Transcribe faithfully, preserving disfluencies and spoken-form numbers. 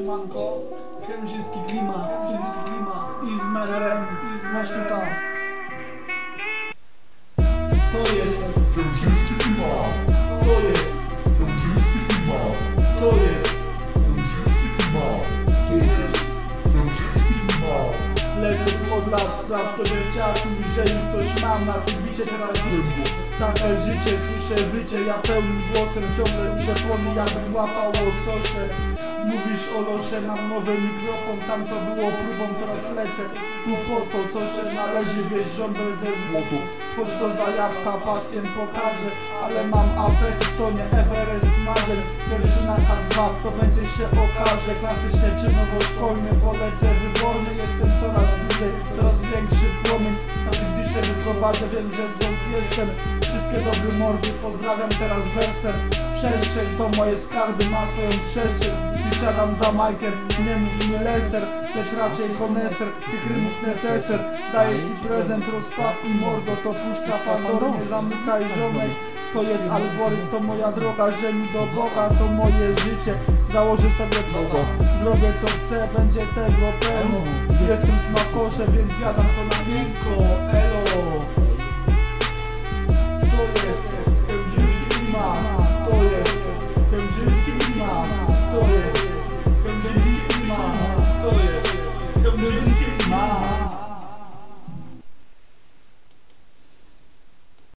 siemanko, księżyski klimat, księżyski klimat i z melerem, i z właśnie tam. To jest księżyski klimat. To jest Księżyski klimat. To jest Księżyski klimat. To jest księżyski klimat. Lecę od lat, sprawdź to dzieciaku, że już coś mam na tym bicie teraz rynku. Takie życie, słyszę wycie, ja pełnym głosem ciągle przepłony, jakbym łapał łososze. Mówisz o losze, mam nowy mikrofon, tam to było próbą, teraz lecę tu po to, co się należy, wieś żądel ze złotu. Choć to zajawka, pasję pokażę, ale mam apetyt, to nie Everest marzeń. Pierwszy na K dwa, to będzie się okaże. Klasycznie czy nowoszkolny, polecę wyborny. Jestem coraz bliżej, coraz większy płomień. Nawet gdy się wyprowadzę, wiem, że stąd jestem. Wszystkie dobre mordy pozdrawiam teraz wersem. Przestrzeń to moje skarby, ma swoją przestrzeń. Gdy siadam za majkiem, nie mów mi leser, lecz raczej koneser tych rymów neseser. Daję ci prezent, rozpakuj mordo, to puszka Pandory, nie zamykaj ziomek. To jest algorytm, to moja droga, że mi do Boga, to moje życie. Założę sobie Boga, zrobię co chcę, będzie tego pełno. Jestem smakosze, więc jadam to na miękko, elo.